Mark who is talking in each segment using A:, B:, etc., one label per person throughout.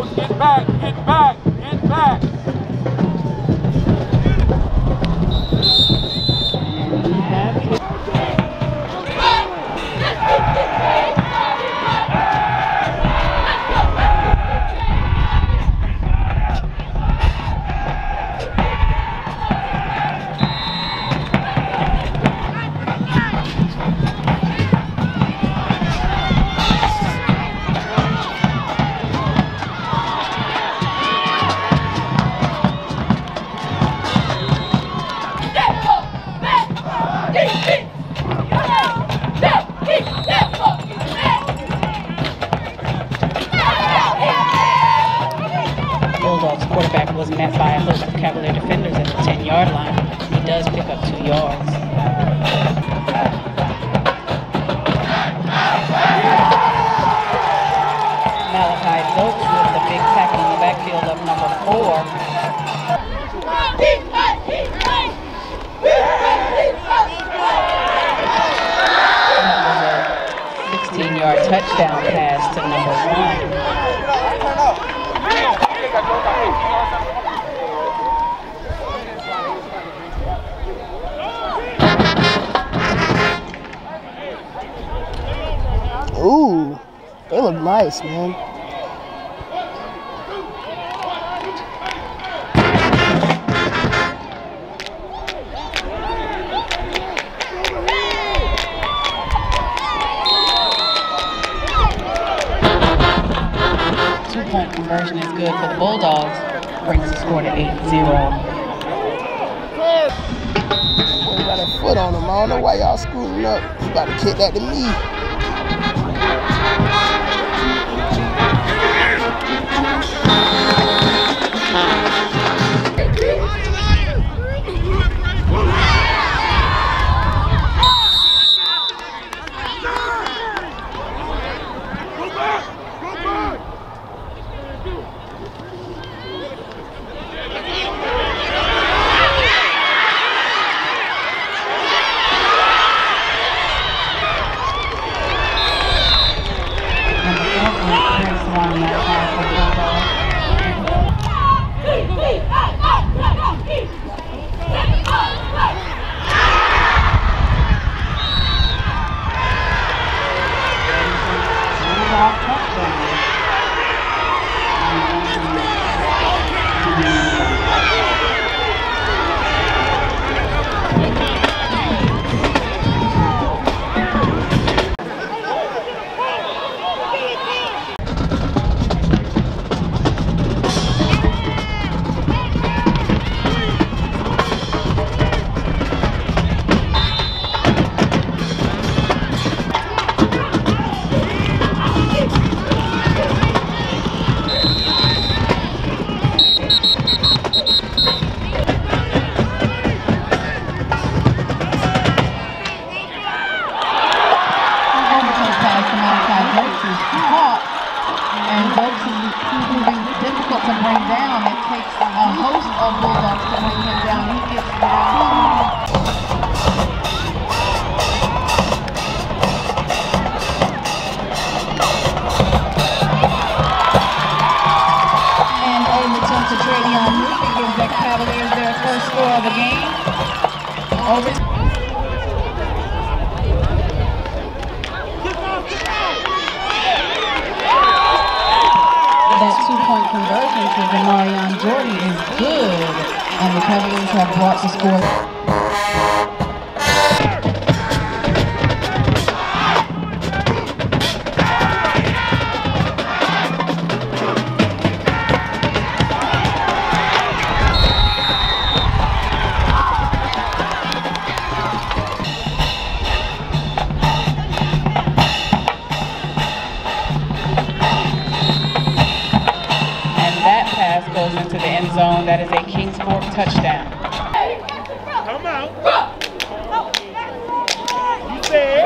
A: Bulldogs, get back, get back, get back.
B: Bulldogs quarterback was met by a host of Cavalier defenders at the 10-yard line. He does pick up 2 yards. Malachi Dokes with the big tackle in the backfield of number 4. That was a 16-yard touchdown pass to number 1.
C: Ooh, they look nice, man.
B: Two-point conversion is good for the Bulldogs. Brings the score to 8-0.
C: He got a foot on him. I don't know why y'all screwing up. He about to kick that to me.
B: That two-point conversion to Demarion Jordan is good, and the Cavaliers have brought the score. Goes into the end zone. That is a Kingsport touchdown.
A: Come out. You said.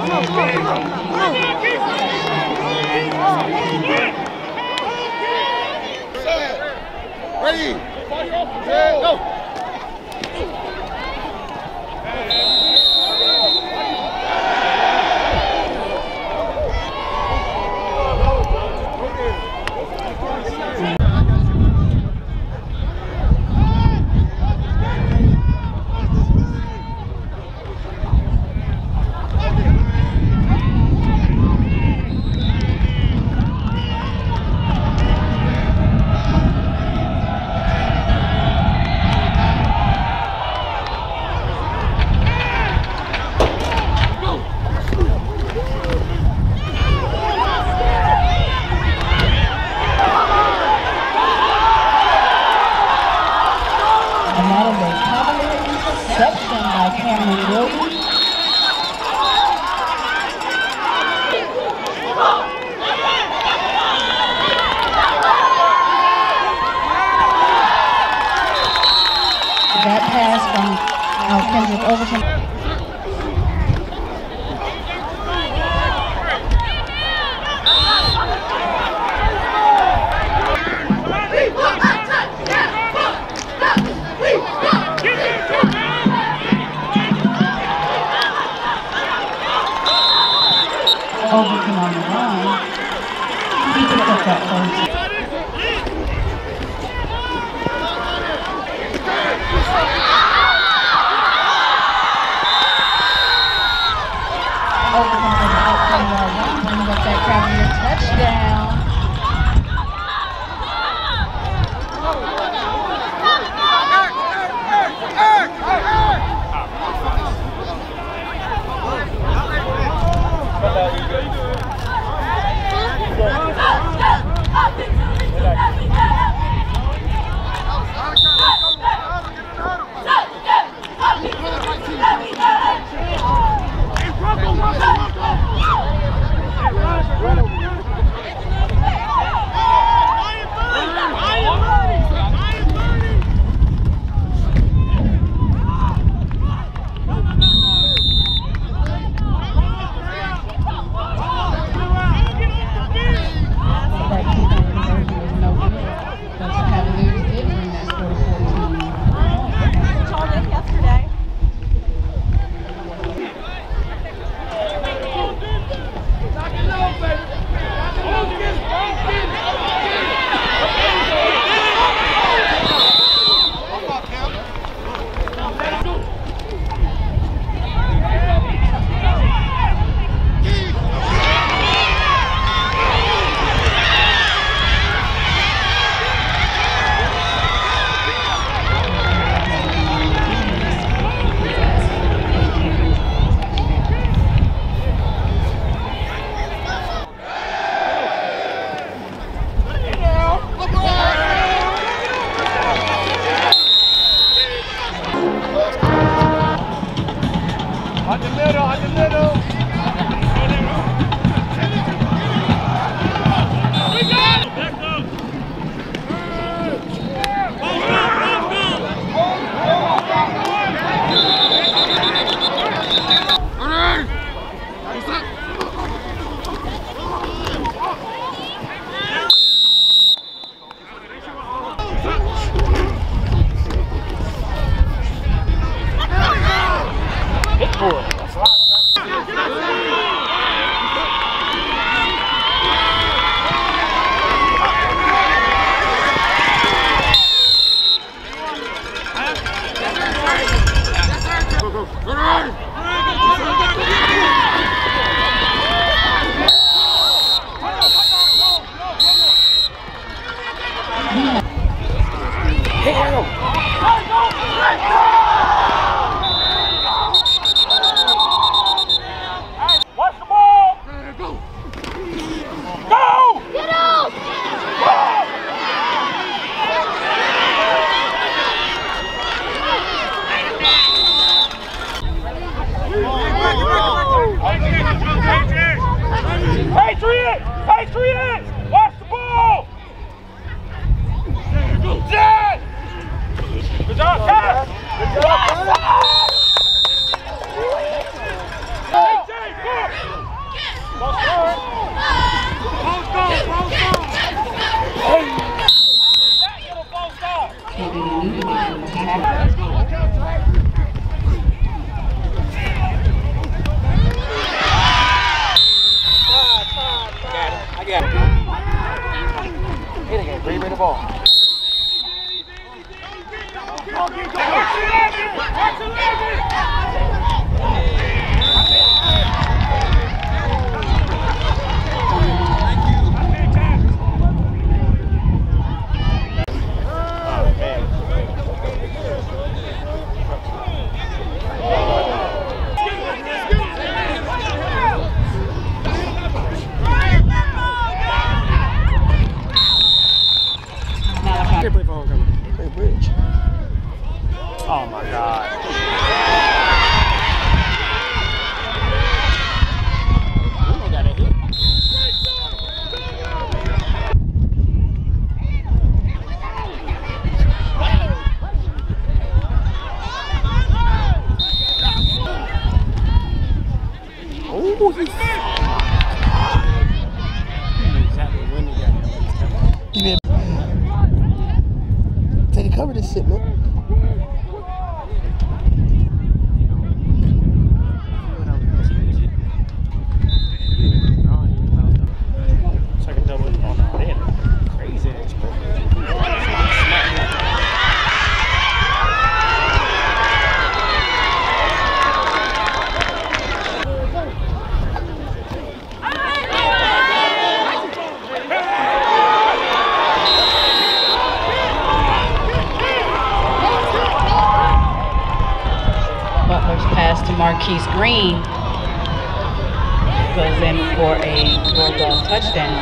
C: Ready? Go!
B: Interception by Cameron Williams. That pass from Kendrick Overton. Overton on the line. He picked up that first. Overton was out 10-yard line, brings up that Cavalier touchdown.
C: You did. Take a cover this shit, man.
A: Second double. Oh no, they had a crazy ass break.
B: Butler's pass to Marquise Green goes in for a Bulldog touchdown.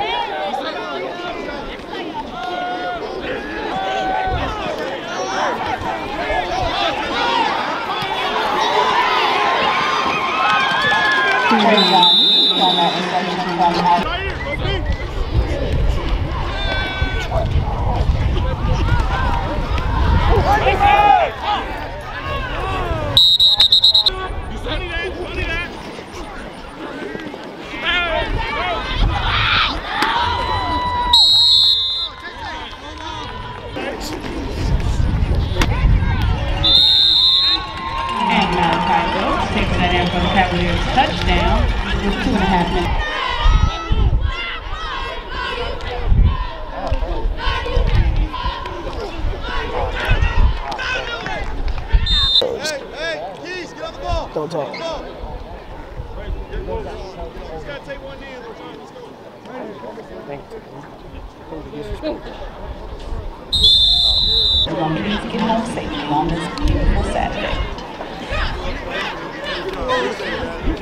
B: And Malachi Phillips taking that in for the Cavaliers touchdown with 2.5 minutes.
C: Don't talk.
B: We're going to get home safe on this beautiful Saturday.